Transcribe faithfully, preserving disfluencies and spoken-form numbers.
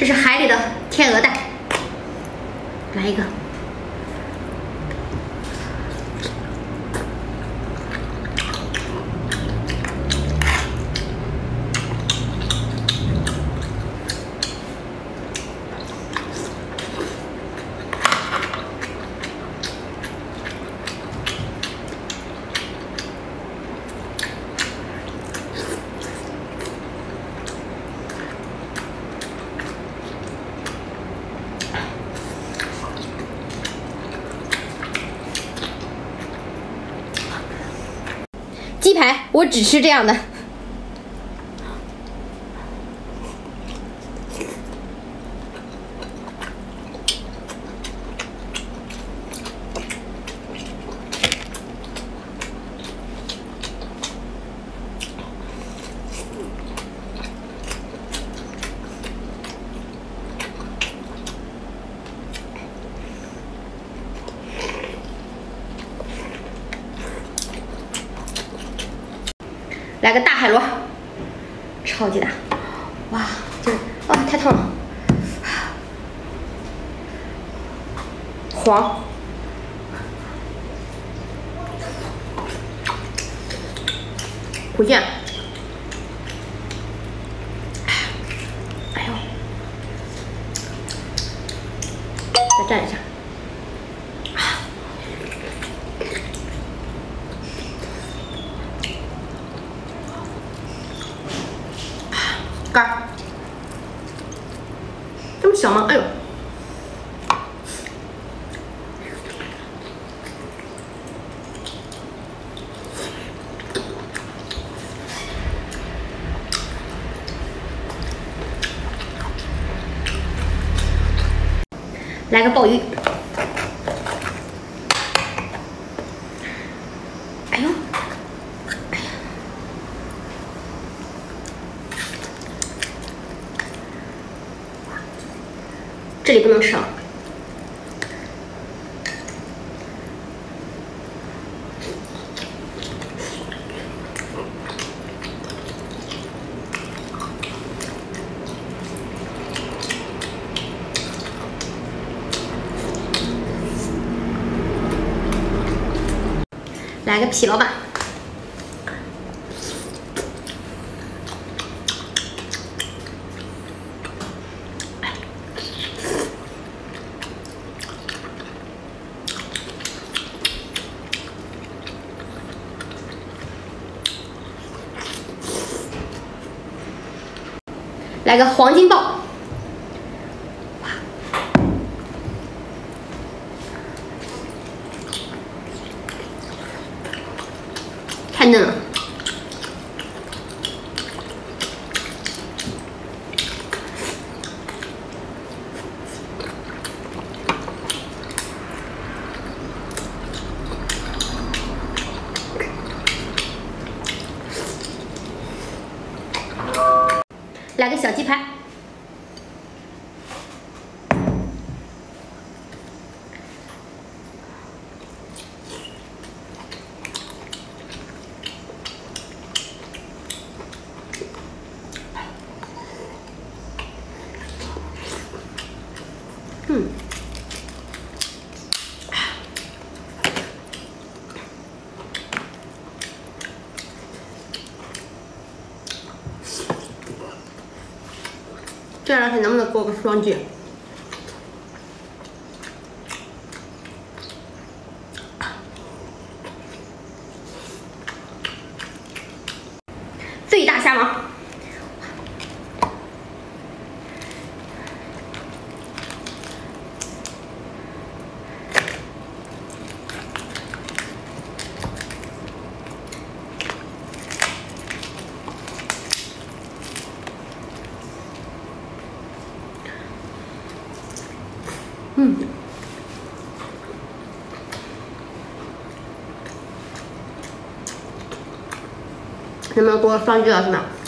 这是海里的天鹅蛋，来一个。 鸡排，我只吃这样的。来个大海螺，超级大，哇，这啊太烫了，黄，脯馅，哎呦，再蘸一下。 干儿，这么小吗？哎呦！来个鲍鱼。哎呦！ 这里不能吃了。来个皮老板。 来个黄金鲍，太嫩了。来个小鸡排，嗯，这两天能不能做个双击？最大虾王，嗯，能不能给我双击了是吗？